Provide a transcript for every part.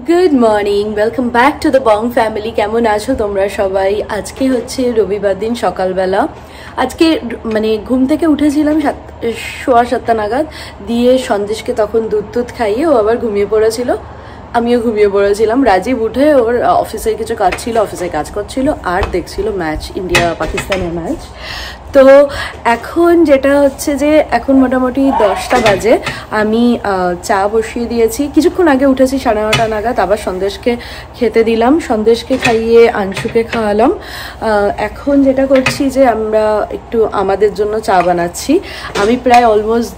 Good morning, welcome back to the Bong family. কেমন আছো তোমরা সবাই? আজকে হচ্ছে রবিবার দিন সকালবেলা। আজকে মানে ঘুম থেকে উঠেছিলাম 7:15 নাগাদ, দিয়ে সন্দেশকে তখন দুধ খাইয়ে ও আবার ঘুমিয়ে পড়েছিল, আমিও ঘুমিয়ে পড়েছিলাম। রাজীব উঠে ওর অফিসের কিছু কাজ ছিল, অফিসে কাজ করছিল আর দেখছিল ম্যাচ, ইন্ডিয়া পাকিস্তানের ম্যাচ। তো এখন যেটা হচ্ছে যে এখন মোটামুটি 10টা বাজে, আমি চা বসিয়ে দিয়েছি। কিছুক্ষণ আগে উঠেছি 9:30 নাগাদ, আবার সন্দেশকে খেতে দিলাম, সন্দেশকে খাইয়ে আংশুকে খাওয়ালাম। এখন যেটা করছি যে আমরা একটু আমাদের জন্য চা বানাচ্ছি। আমি প্রায় অলমোস্ট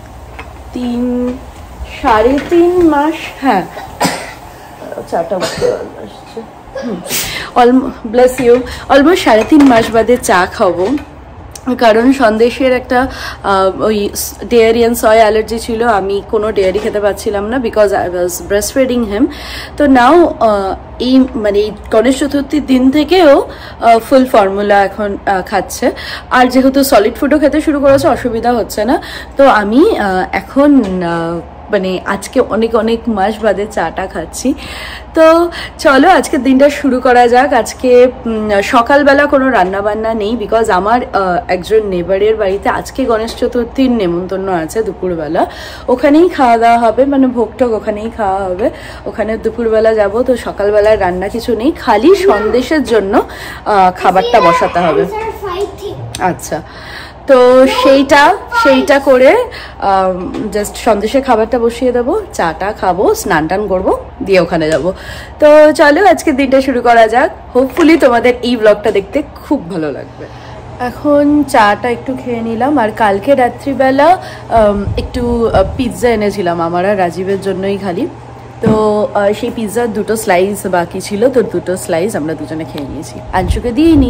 3-3.5 মাস, হ্যাঁ চাটা আসছে, ব্লেস ইউ, অলমোস্ট 3.5 মাস বাদে চা খাবো। কারণ সন্দেশের একটা ওই ডেয়ারি অ্যান্ড সয় অ্যালার্জি ছিল, আমি কোনো ডেয়ারি খেতে পারছিলাম না because I was breast feeding him. তো নাও এই মানে এই গণেশ চতুর্থীর দিন থেকেও ফুল ফর্মুলা এখন খাচ্ছে, আর যেহেতু সলিড ফুডও খেতে শুরু করেছে অসুবিধা হচ্ছে না। তো আমি এখন মানে আজকে অনেক অনেক মাস বাদে চাটা খাচ্ছি। তো চলো আজকের দিনটা শুরু করা যাক। আজকে সকালবেলা কোনো রান্নাবান্না নেই বিকজ আমার একজন নেবারের বাড়িতে আজকে গণেশ চতুর্থীর নেমন্তন্ন আছে দুপুরবেলা, ওখানেই খাওয়া দাওয়া হবে, মানে ভোগটোগ ওখানেই খাওয়া হবে, ওখানে দুপুরবেলা যাব। তো সকালবেলায় রান্না কিছু নেই, খালি সন্দেশের জন্য খাবারটা বসাতে হবে। আচ্ছা, তো সেইটা করে জাস্ট সন্দেশের খাবারটা বসিয়ে দেবো, চাটা খাবো, স্নান টান করবো, দিয়ে ওখানে যাব। তো চলো আজকের দিনটা শুরু করা যাক। হোপফুলি তোমাদের এই ব্লগটা দেখতে খুব ভালো লাগবে। এখন চাটা একটু খেয়ে নিলাম, আর কালকে রাত্রিবেলা একটু পিৎজা এনেছিলাম আমার আর রাজীবের জন্যই খালি। তো সেই পিৎজার 2টো স্লাইস বাকি ছিল, তো 2টো স্লাইস আমরা দুজনে খেয়ে নিয়েছি, আংশুকে দিইনি।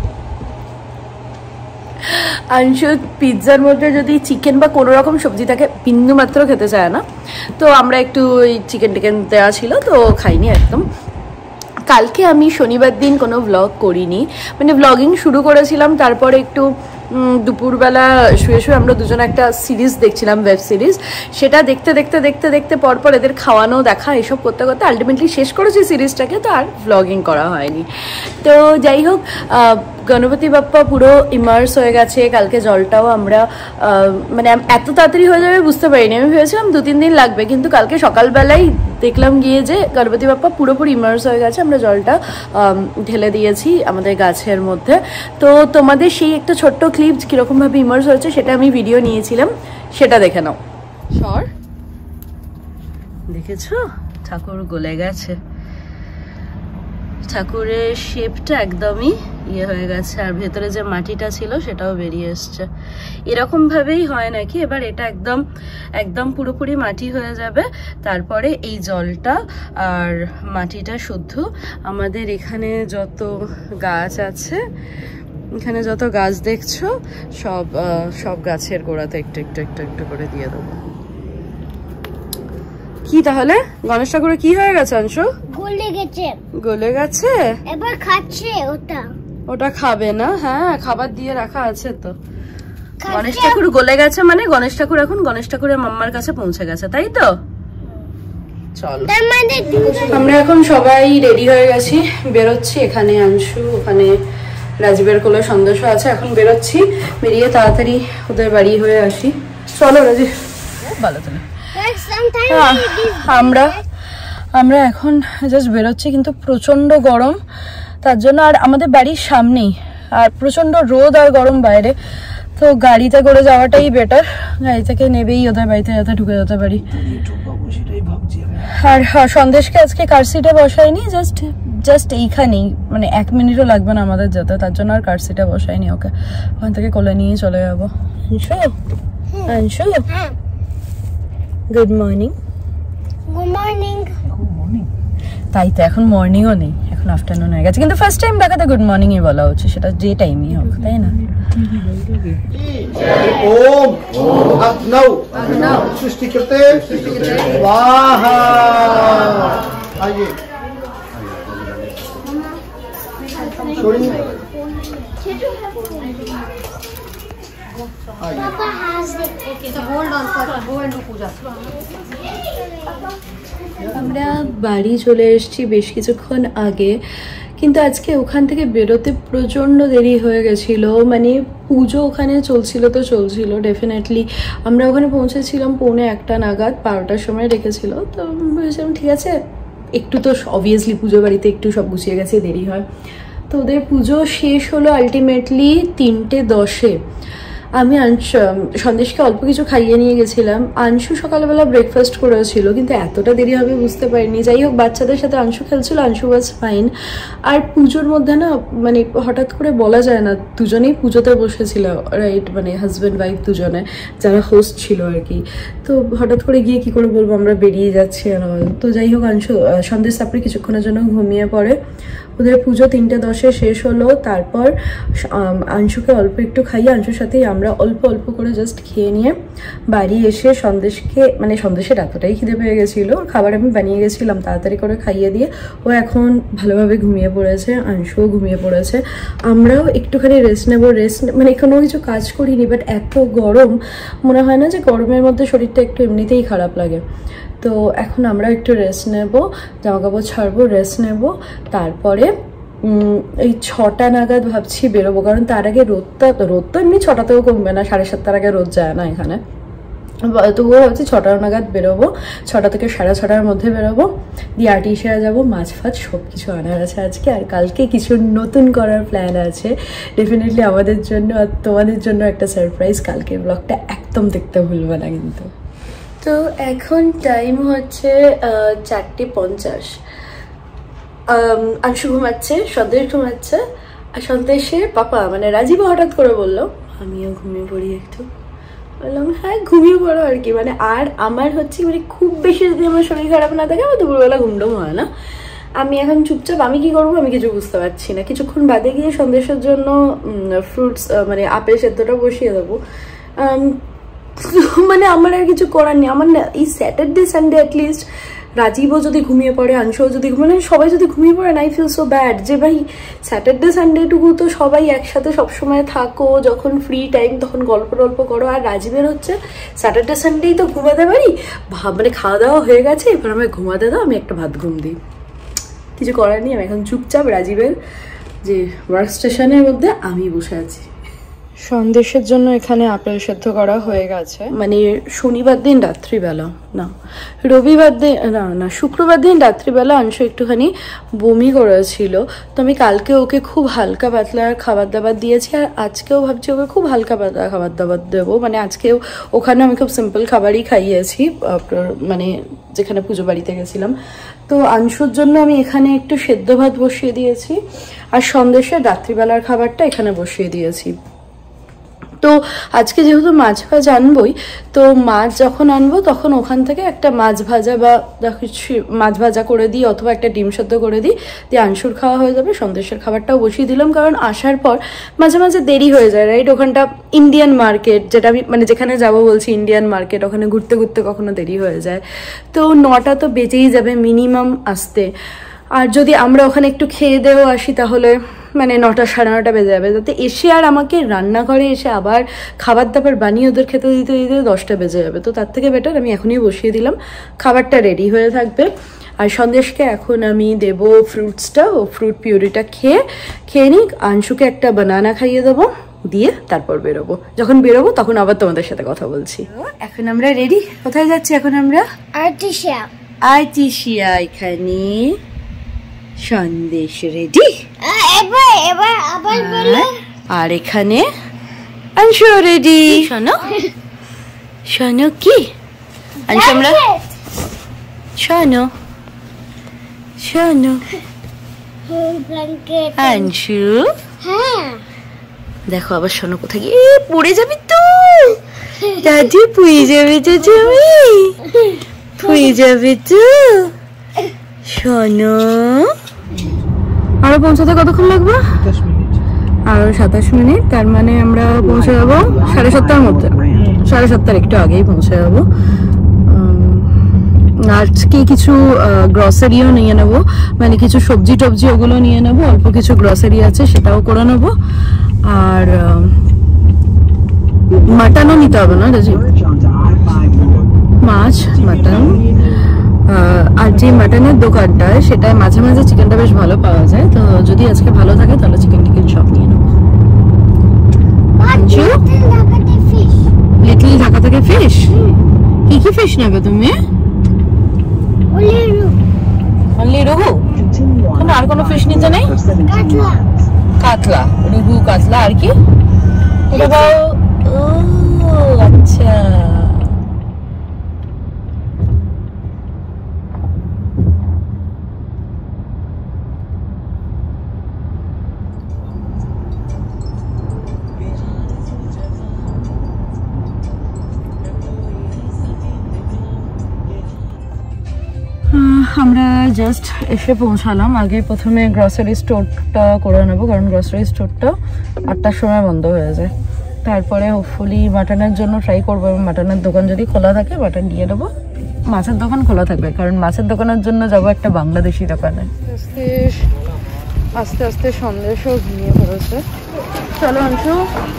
আংশু পিৎজার মধ্যে যদি চিকেন বা কোনো রকম সবজি থাকে বিন্দু মাত্র খেতে চায় না, তো আমরা একটু ওই চিকেন টিকেন দেওয়া ছিল তো খাইনি একদম। কালকে আমি শনিবার দিন কোনো ভ্লগ করিনি, মানে ভ্লগিং শুরু করেছিলাম, তারপরে একটু দুপুরবেলা শুয়ে শুয়ে আমরা দুজন একটা সিরিজ দেখছিলাম, ওয়েব সিরিজ। সেটা দেখতে দেখতে দেখতে দেখতে পরপর এদের খাওয়ানো দেখা এসব করতে করতে আলটিমেটলি শেষ করেছি সিরিজটাকে, তো আর ভ্লগিং করা হয়নি। তো যাই হোক, গণপতি বাপ্পা পুরো ইমার্স হয়ে গেছে। কালকে জলটাও আমরা মানে এত তাড়াতাড়ি হয়ে যাবে বুঝতে পারিনি, আমি ভেবেছিলাম 2-3 দিন লাগবে, কিন্তু কালকে সকালবেলায় দেখলাম গিয়ে যে গণপতি বাপ্পা পুরোপুরি ইমার্স হয়ে গেছে। আমরা জলটা ঢেলে দিয়েছি আমাদের গাছের মধ্যে। তো তোমাদের সেই একটা ছোট্ট ক্লিপ কীরকমভাবে ইমার্স হয়েছে সেটা আমি ভিডিও নিয়েছিলাম, সেটা দেখে নাও। সর, দেখেছো ঠাকুর গলে গেছে, ঠাকুরের শেপটা একদমই ইয়ে হয়ে গেছে, আর ভেতরে যে মাটিটা ছিল সেটাও বেরিয়ে এসছে। এরকম ভাবেই হয় নাকি? এবার এটা একদম একদম পুরোপুরি মাটি হয়ে যাবে, তারপরে এই জলটা আর মাটিটা শুদ্ধ আমাদের এখানে যত গাছ আছে, এখানে যত গাছ দেখছো সব গাছের গোড়াতে একটু একটু একটু একটু করে দিয়ে দেবো। কি তাহলে গণেশ ঠাকুরের কি হয়ে গেছে অংশু? গলে গেছে, এবার খাচ্ছে। ওটা খাবে না, হ্যাঁ খাবার দিয়ে রাখা আছে তো। গণেশ ঠাকুর গলে গেছে মানে গণেশ ঠাকুর এখন গণেশ ঠাকুরের মাম্মার কাছে পৌঁছে গেছে, তাই তো? চলো আমরা এখন সবাই রেডি হয়ে গেছি, বেরোচ্ছি। এখানে আংশু, ওখানে রাজীবের কোলে সন্দেশ আছে, এখন বেরোচ্ছি, বেরিয়ে তাড়াতাড়ি ওদের বাড়ি হয়ে আসি। চলো রাজীব, ভালো তুমি। আমরা এখন জাস্ট বেরোচ্ছি, কিন্তু প্রচন্ড গরম তার জন্য, আর আমাদের বাড়ির সামনেই, আর প্রচন্ড রোদ আর গরম বাইরে, তো গাড়িতে করে যাওয়াটাই বেটার। গাড়ি থেকে নেবেই ওদের বাড়িতে যাতে ঢুকে যেতে পারি। আর সন্দেশকে আজকে কার সিটে বসাইনি, জাস্ট এইখানেই, মানে 1 মিনিটও লাগবে না আমাদের যেতে, তার জন্য আর কার সিটে বসাইনি ওকে, ওখান থেকে কোলে নিয়ে চলে যাবো। Anshu good morning. Good morning. তাই তো এখন মর্নিংও নেই, এখন আফটারনুন হয়ে গেছে, কিন্তু ফার্স্ট টাইম দেখাতে গুড মর্নিং ই বলা হচ্ছে, সেটা যে টাইমই হোক, তাই না? ओम अग्नौ सृष्टि करते स्वाहा। आइए Papa has it. Okay, so hold on first. Go and do puja. আমরা বাড়ি চলে এসেছি বেশ কিছুক্ষণ আগে, কিন্তু আজকে ওখান থেকে বেরোতে প্রচণ্ড দেরি হয়ে গেছিলো। মানে পুজো ওখানে চলছিল ডেফিনেটলি। আমরা ওখানে পৌঁছেছিলাম 1:45 নাগাদ, 12টার সময় রেখেছিল। তো ভেবেছিলাম ঠিক আছে, একটু তো অবভিয়াসলি পুজো বাড়িতে একটু সব গুছিয়ে গেছে, দেরি হয়। তো ওদের পুজো শেষ হলো আলটিমেটলি 3:10-এ। আমি সন্দেশকে অল্প কিছু খাইয়ে নিয়ে গেছিলাম। আংশু সকালবেলা ব্রেকফাস্ট করেছিল, কিন্তু এতটা দেরি হবে বুঝতে পারিনি। যাই হোক, বাচ্চাদের সাথে আংশু খেলছিল, আংশু ওয়াজ ফাইন। আর পুজোর মধ্যে না মানে হঠাৎ করে বলা যায় না, দুজনেই পুজোতে বসেছিল, রাইট? মানে হাজব্যান্ড ওয়াইফ দুজনে, যারা হোস্ট ছিল আর কি। তো হঠাৎ করে গিয়ে কি করে বলবো আমরা বেরিয়ে যাচ্ছি আর। তো যাই হোক, সন্দেশ তারপরে কিছুক্ষণের জন্য ঘুমিয়ে পড়ে। ওদের পুজো 3:10-এ শেষ হলো। তারপর আংশুকে অল্প একটু খাইয়ে আংশুর সাথেই আমরা অল্প অল্প করে জাস্ট খেয়ে নিয়ে বাড়ি এসে সন্দেশের এতটাই খিদে পেয়ে গেছিলো, খাবার আমি বানিয়ে গেছিলাম, তাড়াতাড়ি করে খাইয়ে দিয়ে ও এখন ভালোভাবে ঘুমিয়ে পড়েছে, আংশুও ঘুমিয়ে পড়েছে। আমরাও একটুখানি রেস্ট নেবো। মানে কোনো কিছু কাজ করিনি, বাট এত গরম, মনে হয় না যে গরমের মধ্যে শরীরটা একটু এমনিতেই খারাপ লাগে। তো এখন আমরা একটু রেস্ট নেব, জামাকাপড় ছাড়বো, রেস্ট নেব। তারপরে এই 6টা নাগাদ ভাবছি বেরোবো, কারণ তার আগে রোদ তো এমনি 6টাতেও কমবে না, 7:30 আগে রোদ যায় না এখানে। তবুও ভাবছি 6টা নাগাদ বেরোবো, 6টা থেকে 6:30-র মধ্যে বেরোবো, দিয়ে আর্টিসিয়া যাবো। মাছ ফাছ সব কিছু আনার আছে আজকে। আর কালকে কিছু নতুন করার প্ল্যান আছে ডেফিনেটলি আমাদের জন্য আর তোমাদের জন্য একটা সারপ্রাইজ। কালকে ব্লগটা একদম দেখতে ভুলবে না কিন্তু। তো এখন টাইম হচ্ছে 4:50। আংশু ঘুমাচ্ছে, সন্দেশ ঘুমাচ্ছে, আর সন্দেশের পাপা মানে রাজীব হঠাৎ করে বললো আমিও ঘুমিয়ে পড়ি একটু। বললাম হ্যাঁ ঘুমিয়ে পড়ো আর কি। মানে আর আমার হচ্ছে মানে খুব বেশি যদি আমার শরীর খারাপ না থাকে আমার দুপুরবেলা ঘুমটাও হয় না। আমি এখন চুপচাপ, আমি কি করবো আমি কিছু বুঝতে পারছি না। কিছুক্ষণ বাদে গিয়ে সন্দেশের জন্য ফ্রুটস মানে আপেল সেদ্ধটা বসিয়ে দেবো। মানে আমার আর কিছু করার নেই। আমার না এই স্যাটারডে সানডে অ্যাটলিস্ট রাজীবও যদি ঘুমিয়ে পড়ে, আংশুও যদি মানে সবাই যদি ঘুমিয়ে পড়ে, আই ফিল সো ব্যাড যে ভাই স্যাটারডে সানডেটুকু তো সবাই একসাথে সবসময় থাকো, যখন ফ্রি টাইম তখন গল্প করো। আর রাজীবের হচ্ছে স্যাটারডে সানডেই তো ঘুমাতে পারি, মানে খাওয়া দাওয়া হয়ে গেছে, এবার আমায় ঘুমাতে দাও, আমি একটা ভাত ঘুম দিই। কিছু করার নেই, আমি এখন চুপচাপ রাজীবের যে ওয়ার্ক স্টেশনের মধ্যে আমি বসে আছি। সন্দেশের জন্য এখানে আপেল সেদ্ধ করা হয়ে গেছে। মানে শনিবার দিন রাত্রিবেলা না, রবিবার দিন না শুক্রবার দিন রাত্রিবেলা আংশু একটুখানি বমি করেছিল। তো আমি কালকে ওকে খুব হালকা পাতলা খাবার দাবার দিয়েছি, আর আজকেও ভাবছি ওকে খুব হালকা পাতলা খাবার দাবার দেবো। মানে আজকেও ওখানে আমি খুব সিম্পল খাবারই খাইয়েছি, মানে যেখানে পুজো বাড়িতে গেছিলাম। তো আংশুর জন্য আমি এখানে একটু সেদ্ধ ভাত বসিয়ে দিয়েছি, আর সন্দেশের রাত্রিবেলার খাবারটা এখানে বসিয়ে দিয়েছি। তো আজকে যেহেতু মাছ ভাজ আনবই, তো মাছ যখন আনবো তখন ওখান থেকে একটা মাছ ভাজা বা মাছ ভাজা করে দিই, অথবা একটা ডিম সেদ্ধ করে দিই, দিয়ে আংশুর খাওয়া হয়ে যাবে। সন্দেশের খাবারটাও বসিয়ে দিলাম, কারণ আসার পর মাঝে মাঝে দেরি হয়ে যায়, রাইট? ওখানটা ইন্ডিয়ান মার্কেট, যেটা আমি মানে যেখানে যাবো বলছি ইন্ডিয়ান মার্কেট, ওখানে ঘুরতে ঘুরতে কখনো দেরি হয়ে যায়। তো 9টা তো বেজেই যাবে মিনিমাম আসতে। আর যদি আমরা ওখানে একটু খেয়ে দেও আসি তাহলে মানে 9টা সাড়ে 9টা বেজে যাবে, যাতে এসে আর আমাকে রান্নাঘরে এসে আবার খাবার দাবার বানিয়ে ওদের খেতে দিতে 10টা বেজে যাবে। তো তার থেকে বেটার আমি এখনই বসিয়ে দিলাম, খাবারটা রেডি হয়ে থাকবে। আর সন্দেশকে এখন আমি দেবো ফ্রুটসটা, ও ফ্রুট পিউরিটা খেয়ে নিই। আংশুকে একটা বানানা খাইয়ে দেবো, দিয়ে তারপর বেরোবো। যখন বেরোবো তখন আবার তোমাদের সাথে কথা বলছি। এখন আমরা রেডি। কোথায় যাচ্ছি এখন আমরা? আর্টিসিয়া। এখানে সন্দেশ রেডি, আর এখানে আংশু রেডি। শোনো কি আংশু, আমরা শোনো আংশু, দেখো আবার শোনো কোথায় গিয়ে পড়ে যাবি তো, দাদি পুড়ে যাবে, পুড়ে যাবে তো। শোনো আরো পৌঁছাতে কতক্ষণ লাগবে? 10 মিনিট, আরো 27 মিনিট। তার মানে আমরা পৌঁছে যাবো 7:30-র মধ্যে, 7:30 একটু আগেই পৌঁছে যাবো। আজকে কিছু গ্রসারিও নিয়ে নেবো, মানে কিছু সবজি টবজি ওগুলো নিয়ে নেবো, অল্প কিছু গ্রসারি আছে সেটাও করে নেবো। আর মাটনও নিতে হবে না রাজি, মাছ মাটন। আর যে মাটনের দোকানটা সেটায় মাঝে মাঝে চিকেনটা বেশ ভালো পাওয়া যায়, তো যদি আজকে ভালো থাকে তাহলে চিকেন টিকেন সব নিয়ে নেবো। লিটল ঢাকা থেকে ফিশ, কি কি ফিশ নেবে তুমি? অনলি রুহু? আর কোনো ফিশ নিতে নেই? কাতলা, রুহু কাতলা, আর কি? আচ্ছা, আমরা জাস্ট এসে পৌঁছালাম। আগে প্রথমে গ্রসারি স্টোরটা করে নেবো, কারণ গ্রসারি স্টোরটা 8টার সময় বন্ধ হয়ে যায়। তারপরে হোপফুলি মাটনের জন্য ট্রাই করবো, এবং মাটনের দোকান যদি খোলা থাকে মাটন নিয়ে নেবো। মাছের দোকান খোলা থাকবে, কারণ মাছের দোকানের জন্য যাবো একটা বাংলাদেশি দোকানে। আস্তে আস্তে সন্দেশও ঘুমিয়ে পড়েছে। চলো অংশু,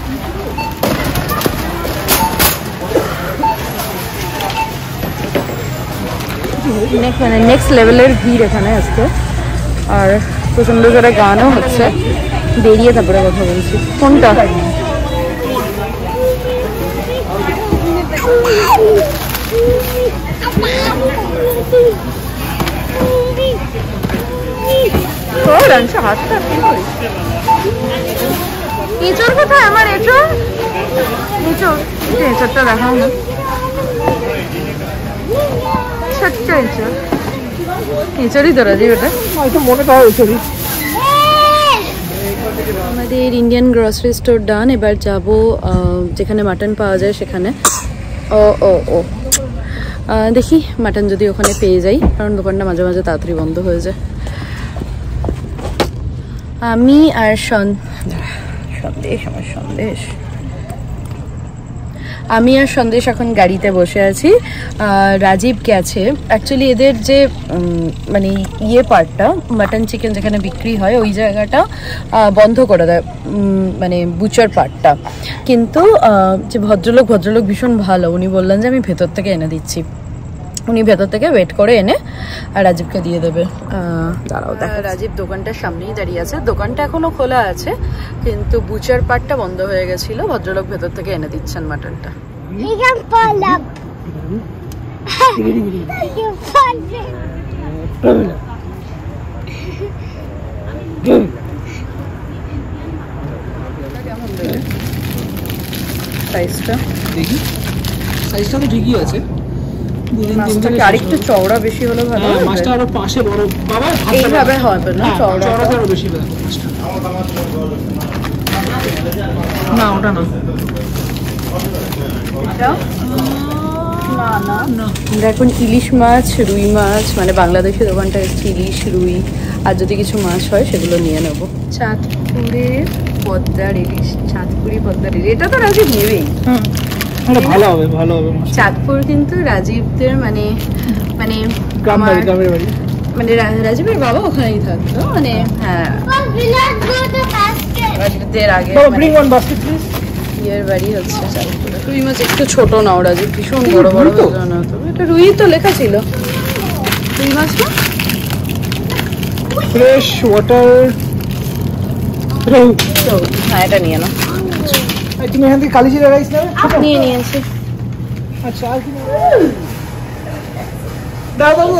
মানে নেক্সট লেভেলের ভিড় এখানে আজকে, আর প্রচন্ড জোরে গানও হচ্ছে। বেরিয়ে তারপরে কথা বলছি। কোনটা? হাতটা এঁচড় কোথায়? আমার এঁচড়, এঁচড়টা দেখাও না। ছোট্ট এঁচড়, এঁচড়ই তো রাজি, ওটা মনে পাওয়া এঁচড়ই। আমাদের ইন্ডিয়ান গ্রসারি স্টোর ডান। এবার যাব যেখানে মাটন পাওয়া যায় সেখানে। দেখি মাটন যদি ওখানে পেয়ে যাই, কারণ দোকানটা মাঝে মাঝে তাড়াতাড়ি বন্ধ হয়ে যায়। আমি আর সন্দেশ এখন গাড়িতে বসে আছি। রাজীব গেছে, অ্যাকচুয়ালি এদের যে মানে পার্টটা মাটন চিকেন যেখানে বিক্রি হয় ওই জায়গাটা বন্ধ করে দেয়, মানে বুচার পার্টটা। কিন্তু যে ভদ্রলোক ভীষণ ভালো, উনি বললেন যে আমি ভেতর থেকে এনে দিচ্ছি। উনি ভেতর থেকে ওয়েট করে এনে আর রাজীবকে দিয়ে দেবে। দাঁড়াও, রাজীব দোকানটার সামনেই দাঁড়িয়ে আছে। দোকানটা এখনো খোলা আছে, কিন্তু বুচার পার্টটা বন্ধ হয়ে গেছিল। ভদ্রলোক ভেতর থেকে এনে দিচ্ছেন মাটনটা। সাইজটা দেখি, সাইজটা তো ঠিকই আছে। আরেকটু চওড়া বেশি হলে ভালো, মাছটা আরো পাশে বড় বাবা এইভাবে হবে না, চওড়া আরো বেশি মাছটা। না ওটা না, আমরা এখন ইলিশ মাছ, রুই মাছ, মানে বাংলাদেশি দোকানটা এসেছি, ইলিশ রুই আর যদি কিছু মাছ হয় সেগুলো নিয়ে নেবো। চাঁদপুরের পদ্মার ইলিশ, চাঁদপুরি পদ্মার ইলিশ, এটা তো রাজীব নেবেই। ভালো হবে, ভালো হবে। চাঁদপুর কিন্তু রাজীবদের মানে মানে মানে রাজীবের বাবা ওখানেই থাকতো, মানে হ্যাঁ রাজীবদের আগে ইয়ের বাড়ি হচ্ছে চাঁদপুরে। রুই মাছ একটু ছোট নাও রাজীব, ভীষণ বড় বড় হয়ে না তো। এটা রুই তো লেখা ছিল, রুই মাছ না, ফ্রেশ ওয়াটার। হ্যাঁ এটা নিয়ে নাও। তুমি এখান থেকে কালিজিরা রাইস নেবে? নিয়ে নিয়েছি। আচ্ছা আর কি দাও বাবু?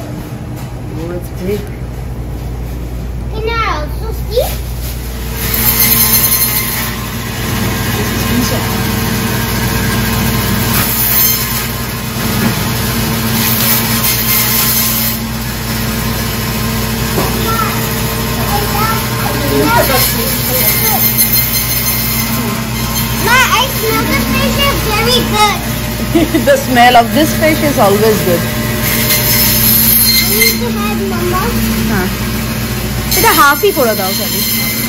The smell of this fish is always good. এটা হাফই করে দাও খালি।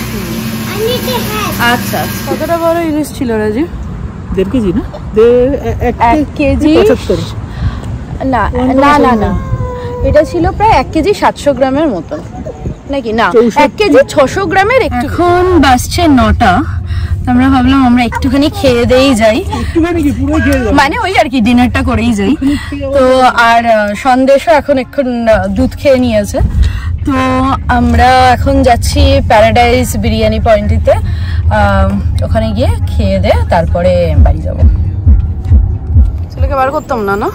আচ্ছা কতটা বড় ইলিশ ছিল রাজীব? 1.5 কেজি না? 1 কেজি 75? না না না না, এটা ছিল প্রায় 1 কেজি 700 গ্রামের মতো নাকি? না 1 কেজি 600 গ্রামের। এখন বাসছে 9টা। আমরা ভাবলাম আমরা একটুখানি খেয়ে দেই যাই, মানে ওই আর কি ডিনারটা করেই যাই। তো আর সন্দেশও এখন দুধ খেয়ে নিয়েছে। তো আমরা এখন যাচ্ছি প্যারাডাইস বিরিয়ানি পয়েন্টটিতে, ওখানে গিয়ে খেয়ে দে তারপরে বাড়ি যাবো। ছেলেকে বার করতাম না না।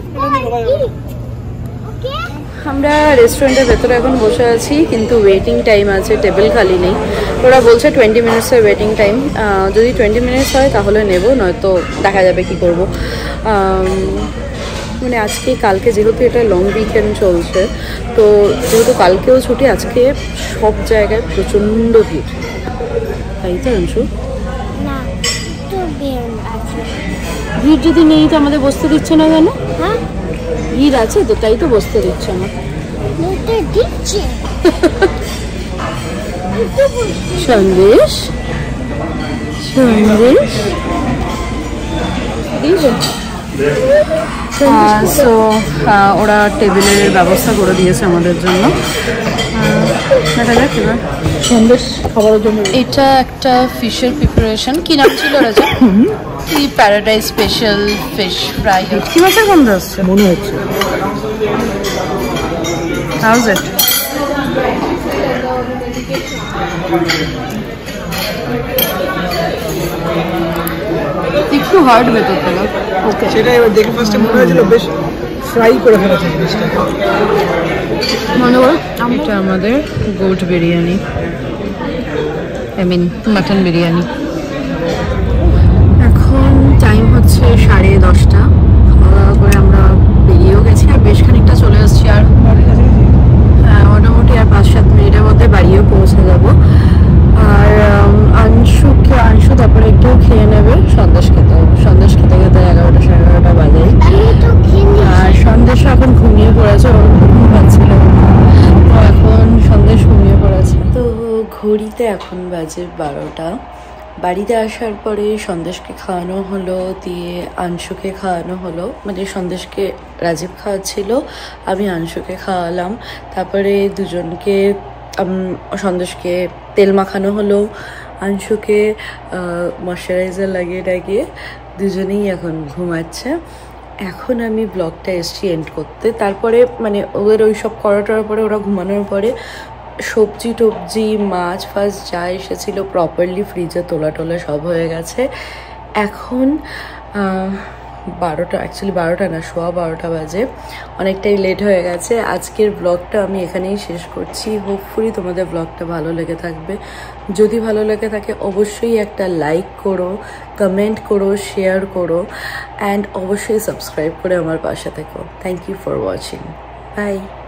আমরা রেস্টুরেন্টের ভেতরে এখন বসে আছি, কিন্তু ওয়েটিং টাইম আছে, টেবিল খালি নেই। ওরা বলছে 20 মিনিটসের ওয়েটিং টাইম, যদি 20 মিনিটস হয় তাহলে নেব, নয়তো দেখা যাবে কি করব। মানে আজকে কালকে যেহেতু এটা লং উইকেন্ড চলছে, তো যেহেতু কালকেও ছুটি, আজকে সব জায়গায় প্রচণ্ড ভিড়, তাই তো অংশু? ভিড় যদি নেই তো আমাদের বসতে দিচ্ছে না কেন? হ্যাঁ ভিড় আছে তো, তাই তো বসতে দিচ্ছে না। সন্দেশ সন্দেশ সো ওরা টেবিলের ব্যবস্থা করে দিয়েছে আমাদের জন্য। দেখা যাক এবার সন্দেশ খাবারের জন্য। এটা একটা ফিশের প্রিপারেশন, কি নাম ছিল রাজা? কি প্যারাডাইস স্পেশাল ফিশ ফ্রাই। কি মাছের গন্ধ আসছে মনে হচ্ছে। How's it? একটু হার্ড ভেতর থেকে। ওকে সেটা এবার দেখে ফার্স্টে মনে হয়েছিল বেশ ফ্রাই করে ফেলেছে জিনিসটা। মনে করো এটা আমাদের goat biryani, I mean mutton biryani. এখন টাইম হচ্ছে 10:30। খাওয়া দাওয়া করে আমরা বেরিয়েও গেছি, আর বেশ খানিকটা চলে আসছি, আর হ্যাঁ মোটামুটি আর 5-7 মিনিটের মধ্যে বাড়িও পৌঁছে যাব। আর আংশু তারপরে একটু খেয়ে নেবে, সন্দেশ খেতে খেতে 11টা-11:30 বাজে। আর সন্দেশও এখন ঘুমিয়ে পড়েছে, ওর ঘুম পাচ্ছিল, তো এখন সন্দেশ ঘুমিয়ে পড়েছে। তো ঘড়িতে এখন বাজে 12টা। বাড়িতে আসার পরে সন্দেশকে খাওয়ানো হলো, দিয়ে আংশুকে খাওয়ানো হলো, মানে সন্দেশকে রাজীব খাওয়াচ্ছিল, আমি আংশুকে খাওয়ালাম। তারপরে দুজনকে সন্দেশকে তেল মাখানো হলো, আংশুকে ময়শ্চারাইজার লাগিয়ে টাগিয়ে দুজনেই এখন ঘুমাচ্ছে। এখন আমি ব্লগটা এসছি এন্ড করতে। তারপরে মানে ওদের ওই সব করাটার পরে, ওরা ঘুমানোর পরে সবজি টবজি মাছ ফাছ যা এসেছিল প্রপারলি ফ্রিজে তোলা টোলা সব হয়ে গেছে। এখন 12টা, অ্যাকচুয়ালি 12টা না, 12:15 বাজে, অনেকটাই লেট হয়ে গেছে। আজকের ব্লগটা আমি এখানেই শেষ করছি। হোপফুলি তোমাদের ব্লগটা ভালো লেগে থাকবে। যদি ভালো লেগে থাকে অবশ্যই একটা লাইক করো, কমেন্ট করো, শেয়ার করো, অ্যান্ড অবশ্যই সাবস্ক্রাইব করে আমার পাশে থেকো। Thank you for watching. By.